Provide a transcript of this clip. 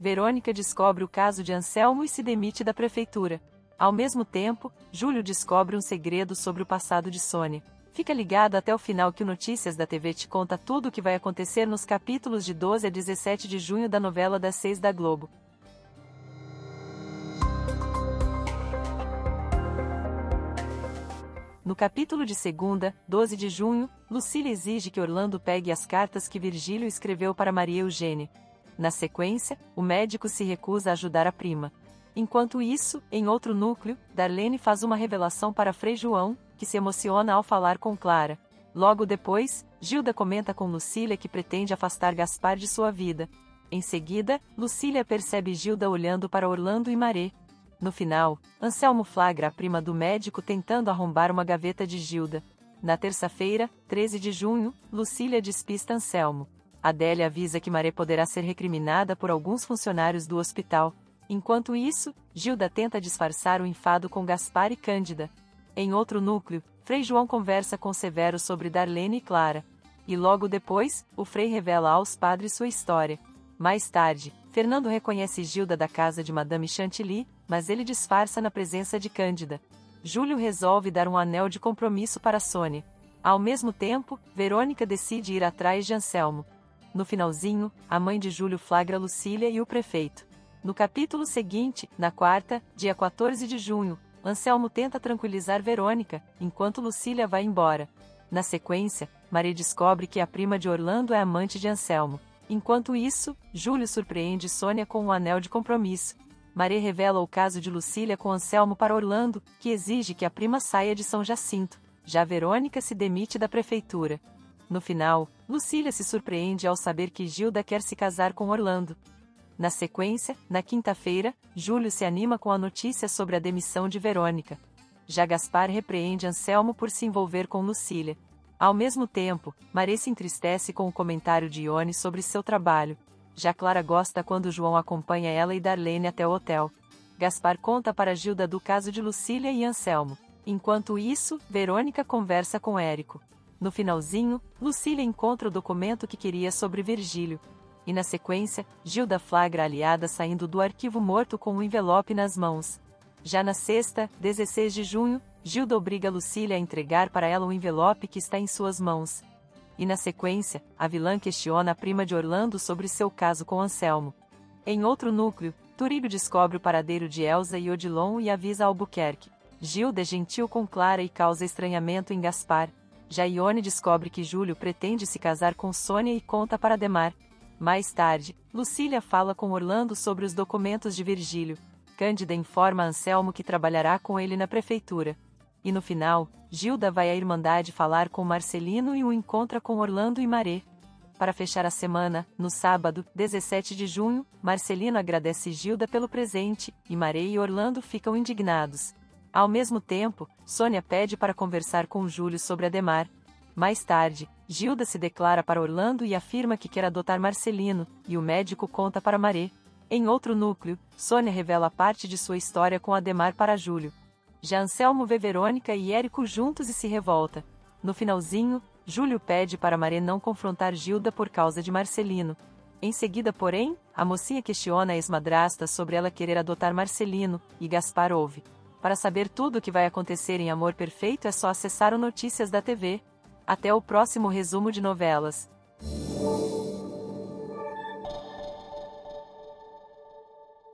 Verônica descobre o caso de Anselmo e se demite da prefeitura. Ao mesmo tempo, Júlio descobre um segredo sobre o passado de Sônia. Fica ligado até o final que o Notícias da TV te conta tudo o que vai acontecer nos capítulos de 12 a 17 de junho da novela das 6 da Globo. No capítulo de segunda, 12 de junho, Lucília exige que Orlando pegue as cartas que Virgílio escreveu para Maria Eugênia. Na sequência, o médico se recusa a ajudar a prima. Enquanto isso, em outro núcleo, Darlene faz uma revelação para Frei João, que se emociona ao falar com Clara. Logo depois, Gilda comenta com Lucília que pretende afastar Gaspar de sua vida. Em seguida, Lucília percebe Gilda olhando para Orlando e Maré. No final, Anselmo flagra a prima do médico tentando arrombar uma gaveta de Gilda. Na terça-feira, 13 de junho, Lucília despista Anselmo. Adélia avisa que Maré poderá ser recriminada por alguns funcionários do hospital. Enquanto isso, Gilda tenta disfarçar o enfado com Gaspar e Cândida. Em outro núcleo, Frei João conversa com Severo sobre Darlene e Clara. E logo depois, o Frei revela aos padres sua história. Mais tarde, Fernando reconhece Gilda da casa de Madame Chantilly, mas ele disfarça na presença de Cândida. Júlio resolve dar um anel de compromisso para Sônia. Ao mesmo tempo, Verônica decide ir atrás de Anselmo. No finalzinho, a mãe de Júlio flagra Lucília e o prefeito. No capítulo seguinte, na quarta, dia 14 de junho, Anselmo tenta tranquilizar Verônica, enquanto Lucília vai embora. Na sequência, Maria descobre que a prima de Orlando é amante de Anselmo. Enquanto isso, Júlio surpreende Sônia com um anel de compromisso. Maria revela o caso de Lucília com Anselmo para Orlando, que exige que a prima saia de São Jacinto. Já Verônica se demite da prefeitura. No final, Lucília se surpreende ao saber que Gilda quer se casar com Orlando. Na sequência, na quinta-feira, Júlio se anima com a notícia sobre a demissão de Verônica. Já Gaspar repreende Anselmo por se envolver com Lucília. Ao mesmo tempo, Maria se entristece com o comentário de Ione sobre seu trabalho. Já Clara gosta quando João acompanha ela e Darlene até o hotel. Gaspar conta para Gilda do caso de Lucília e Anselmo. Enquanto isso, Verônica conversa com Érico. No finalzinho, Lucília encontra o documento que queria sobre Virgílio. E na sequência, Gilda flagra a aliada saindo do arquivo morto com um envelope nas mãos. Já na sexta, 16 de junho, Gilda obriga Lucília a entregar para ela o envelope que está em suas mãos. E na sequência, a vilã questiona a prima de Orlando sobre seu caso com Anselmo. Em outro núcleo, Turíbio descobre o paradeiro de Elsa e Odilon e avisa Albuquerque. Gilda é gentil com Clara e causa estranhamento em Gaspar. Já Ione descobre que Júlio pretende se casar com Sônia e conta para Ademar. Mais tarde, Lucília fala com Orlando sobre os documentos de Virgílio. Cândida informa a Anselmo que trabalhará com ele na prefeitura. E no final, Gilda vai à Irmandade falar com Marcelino e o encontra com Orlando e Maré. Para fechar a semana, no sábado, 17 de junho, Marcelino agradece Gilda pelo presente, e Maré e Orlando ficam indignados. Ao mesmo tempo, Sônia pede para conversar com Júlio sobre Ademar. Mais tarde, Gilda se declara para Orlando e afirma que quer adotar Marcelino, e o médico conta para Maré. Em outro núcleo, Sônia revela parte de sua história com Ademar para Júlio. Já Anselmo vê Verônica e Érico juntos e se revolta. No finalzinho, Júlio pede para Maré não confrontar Gilda por causa de Marcelino. Em seguida, porém, a mocinha questiona a ex-madrasta sobre ela querer adotar Marcelino, e Gaspar ouve. Para saber tudo o que vai acontecer em Amor Perfeito é só acessar o Notícias da TV. Até o próximo resumo de novelas.